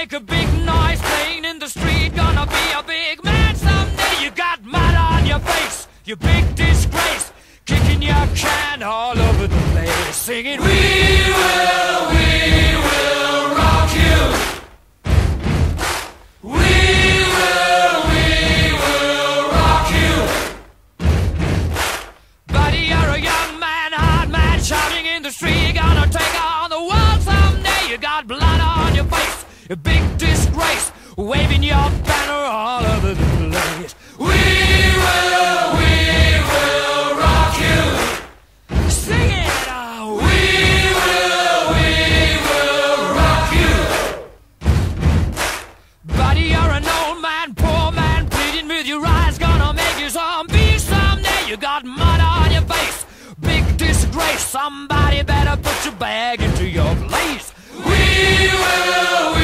make a big noise playing in the street. Gonna be a big man someday. You got mud on your face, you big disgrace. Kicking your can all over the place, singing, we will rock you. We will rock you. Buddy, you're a young man, hard man, shouting in the street. Gonna take on the world someday. You got blood on your face, a big disgrace, waving your banner all over the place. We will rock you. Sing it, we will rock you. Buddy, you're an old man, poor man, pleading with your eyes. Gonna make you zombie someday. You got mud on your face, big disgrace. Somebody better put your bag into your place. We will